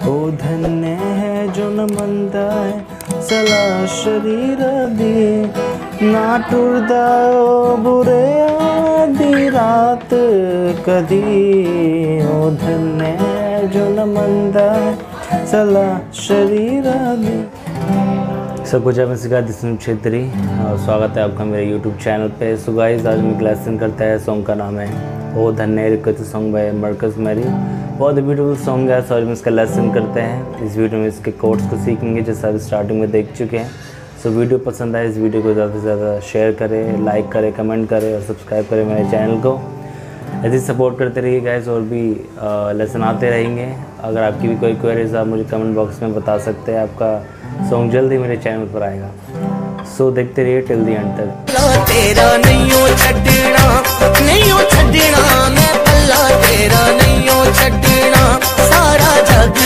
ओ धन्य है जो न मंदा है सला शरीर दी ना टुरदा ओ बुरे आधी रात कदी। ओ धन्य है जो न मंदा है सला शरीर दी। सबको जय मैं सिखा दिसम छेत्री और स्वागत है आपका मेरे YouTube चैनल पे। सो गाइस आज मैं लेसन करता है। सॉन्ग का नाम है ओ धन्य रिक्वेस्ट सॉन्ग बाय मरकज मैरी। बहुत ब्यूटीफुल सॉन्ग है। सो आज हम इसका लेसन करते हैं। इस वीडियो में इसके कोड्स को सीखेंगे जैसा अभी स्टार्टिंग में देख चुके हैं। सो वीडियो पसंद आए इस वीडियो को ज़्यादा से ज़्यादा शेयर करें, लाइक करें, कमेंट करें और सब्सक्राइब करें मेरे चैनल को। ऐसे सपोर्ट करते रहिए गाइस और भी लेसन आते रहेंगे। अगर आपकी भी कोई क्वेरीज आप मुझे कमेंट बॉक्स में बता सकते हैं। आपका सॉन्ग जल्दी मेरे चैनल पर आएगा। सो देखते रहिए टिल द एंड तक। तेरा नहीं छड्डना मैं पल्ला तेरा नहीं छड्डना सारा जग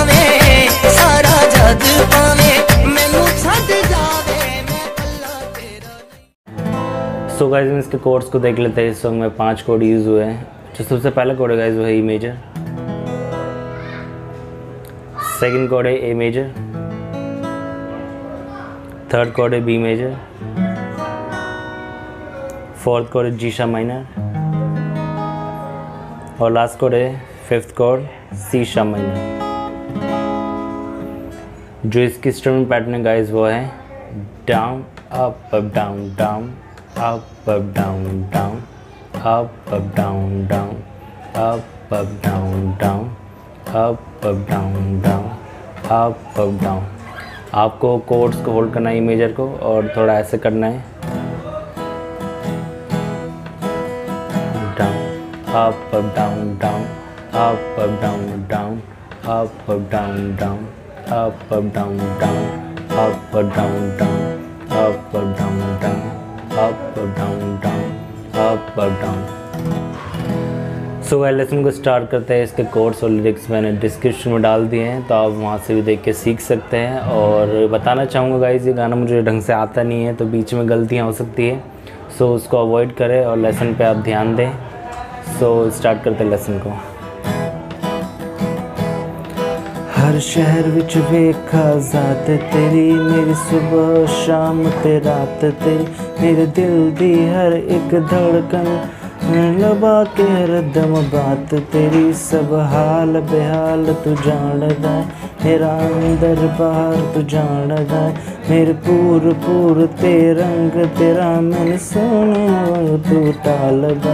पावे मैनू छड्ड जावे मैं पल्ला तेरा नहीं। सो गाइस इसके कोड्स को देख लेते हैं। इस सॉन्ग में 5 कोड यूज़ हुए हैं। जो सबसे पहला कोड है गाइस वो है ई मेजर, सेकंड कोड है ए मेजर, थर्ड कोड है बी मेजर, फोर्थ कोड है जी शार्प माइनर और लास्ट कोड है फिफ्थ कोड सी शार्प माइनर। जो इसकी स्ट्रमिंग पैटर्न है गाइस वो है down up up down down up up down down up up down down up up down down up up down down up up down. आपको chords को hold करना है major को और थोड़ा ऐसे करना है down up up down down up up down down up up down down up up down down up up down down up up down down up up down down up up down. So guys lesson को start करते हैं। इसके codes और lyrics मैंने description में डाल दिए हैं तो आप वहाँ से भी देख के सीख सकते हैं। और बताना चाहूँगा गाइस ये गाना मुझे ढंग से आता नहीं है तो बीच में गलतियाँ हो सकती है। सो उसको अवॉइड करें और लेसन पे आप ध्यान दें। सो स्टार्ट करते हैं लेसन को। हर शहर विच वेखा जात तेरी मेरी सुबह शाम ते रात तेरी मेरे दिल दी हर एक धड़कन लबा के हरदम बात तेरी सब हाल बेहाल तू जानदा मेरा अंदर बाहर तू जानदा मेरे पूर पूर ते रंग तेरा मन सोने तू टालदा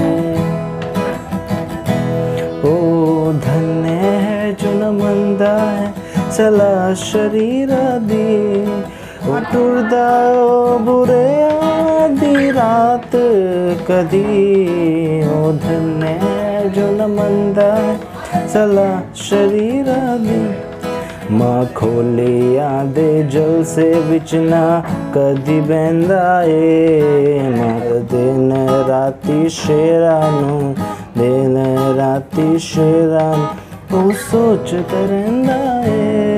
ओ धन्य है जो न मंदा है सला शरीर दी टुरदा ओ बुरे आधी रात कदी। ओ धन्य है जो न मंदा है सला शरीर दी माँ खोली आदे जल से बिचना कदी बहंदा ए माँ दिन राती शेरानू दिन राती शेरान ओ सोच तरंदा ए।